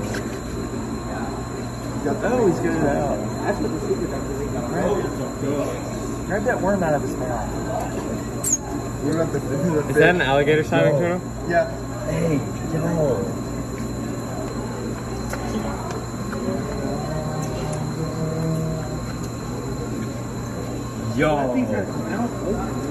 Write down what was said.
Oh, he's good. That's what the secret is. Grab that worm out of his mouth. What about the Is that an alligator salmon tuna? Yeah. Hey, yo. Yo. That thing's got his mouth open.